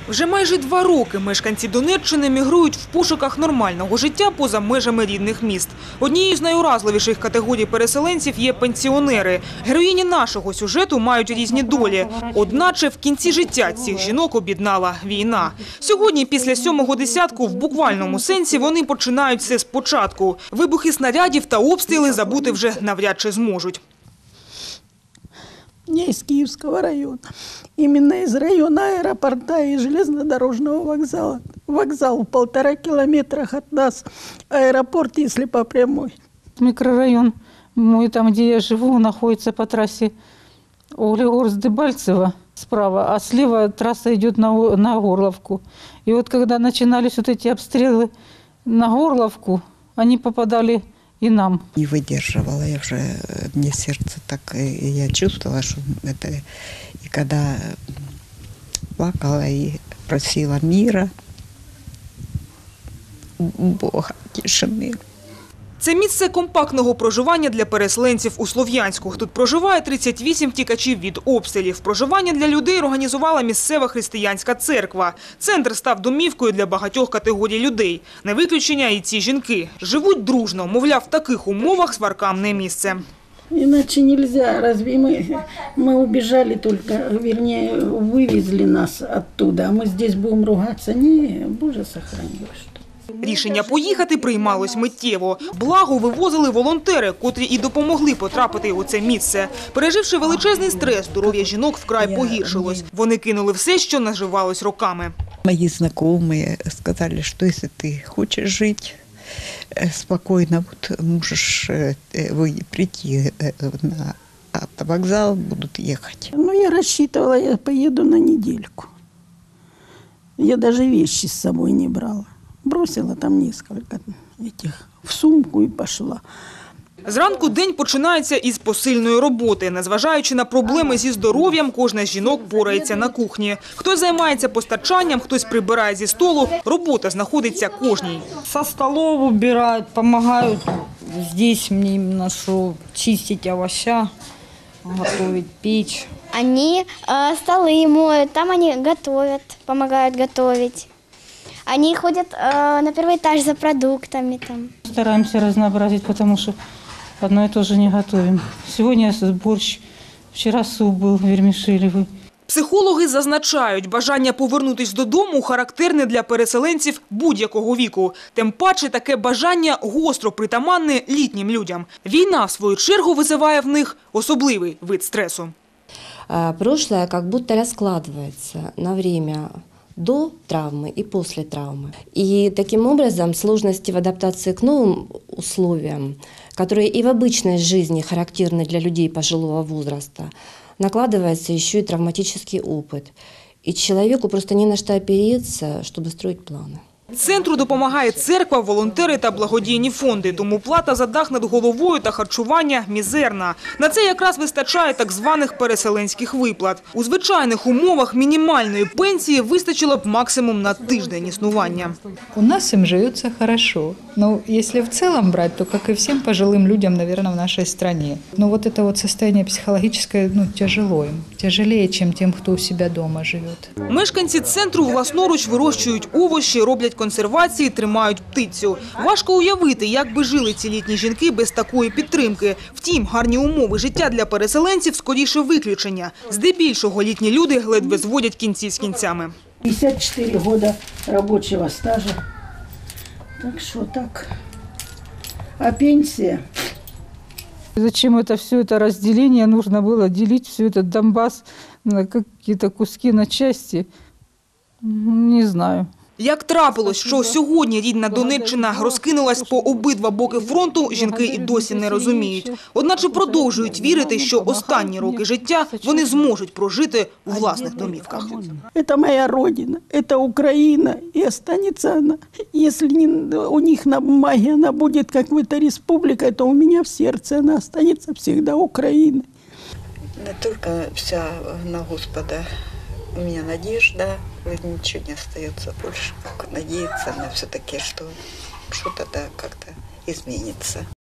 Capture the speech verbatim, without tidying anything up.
Вже майже два роки мешканці Донеччини мігрують в пошуках нормального життя поза межами рідних міст. Однією з найуразливіших категорій переселенців є пенсіонери. Героїні нашого сюжету мають різні долі. Одначе в кінці життя цих жінок об'єднала війна. Сьогодні, після сьомого десятку, в буквальному сенсі вони починають все спочатку. Вибухи снарядів та обстріли забути вже навряд чи зможуть. Я из Киевского района. Именно из района аэропорта и железнодорожного вокзала. Вокзал в полтора километрах от нас. Аэропорт, если по прямой. Микрорайон мой, там, где я живу, находится по трассе Углегорск-Дебальцево справа, а слева трасса идет на, на Горловку. И вот когда начинались вот эти обстрелы на Горловку, они попадали и нам. Не выдерживала я уже, мне сердце так, и я чувствовала, что это, и когда плакала и просила мира, Бога, тишины. Це місце компактного проживання для переселенців у Слов'янську. Тут проживає тридцять вісім втікачів від обстрілів. Проживання для людей організувала місцева християнська церква. Центр став домівкою для багатьох категорій людей. Не виключення і ці жінки. Живуть дружно, мовляв, в таких умовах сваркам не місце. Иначе нельзя. Разве мы, мы убежали только, вернее, вывезли нас оттуда, а мы здесь будем ругаться? Не, Боже, сохрани. Рішення поїхати приймалось миттєво. Благо вивозили волонтери, котрі і допомогли потрапити у це місце. Переживши величезний стрес, здоров'я жінок вкрай погіршилось. Вони кинули все, що наживалось роками. Мои знакомые сказали, что если ты хочешь жить спокойно, вот можешь вы прийти на автовокзал, будут ехать. Ну, я рассчитывала, я поеду на недельку. Я даже вещи с собой не брала. Бросила там несколько этих в сумку і пішла. Зранку день починається із посильної роботи. Незважаючи на проблеми зі здоров'ям, кожна з жінок порається на кухні. Хтось займається постачанням, хтось прибирає зі столу. Робота знаходиться кожній. Со столов убирають, допомагають. Здесь мне именно что чистить овоща, готовить, печь. Они э, столы моют, там они готовят, помогают готовить. Они ходят э, на первый этаж за продуктами. Там. Стараемся разнообразить, потому что одно и то же не готовим. Сегодня борщ, вчера суп был вермишелевый. Психологи зазначають, бажання повернутися додому характерне для переселенців будь-якого віку. Тим паче таке бажання гостро притаманне літнім людям. Війна, в свою чергу, визиває в них особливий вид стресу. Прошлое как будто раскладывается на время до травмы и после травмы. И таким образом сложности в адаптации к новым условиям, которые и в обычной жизни характерны для людей пожилого возраста, накладывается еще и травматический опыт. И человеку просто не на что опереться, чтобы строить планы. Центру допомагає церква, волонтери та благодійні фонди. Тому плата за дах над головою та харчування мізерна. На це якраз вистачає так званих переселенських виплат. У звичайних умовах мінімальної пенсії вистачило б максимум на тиждень існування. У нас им живется хорошо. Но если в целом брать, то, как и всем пожилым людям, наверное, в нашей стране. Но вот это вот состояние психологическое, ну, тяжело им. Тяжелее, чем тем, кто у себя дома живет. Мешканці центру власноруч вирощують овочі, роблять консервації, тримають птицю. Важко уявити, як би жили ці літні жінки без такої підтримки. Втім, гарні умови життя для переселенців скоріше виключення. Здебільшого літні люди ледве зводять кінці з кінцями. пятьдесят четыре года рабочего стажа. Так что так. А пенсия? Зачем это все это разделение? Нужно было делить все этот Донбасс на какие-то куски, на части. Не знаю. Як трапилось, що сьогодні рідна Донеччина розкинулась по обидва боки фронту, жінки і досі не розуміють. Одначе продовжують вірити, що останні роки життя вони зможуть прожити у власних домівках. Это моя родина, это Украина, и останется она. Если не, у них на бумаге она будет какой-то республикой, то у меня в сердце она останется всегда Украиной. Не только вся на Господа. У меня надежда, ничего не остается больше, как надеяться на все-таки, что что-то да, как-то изменится.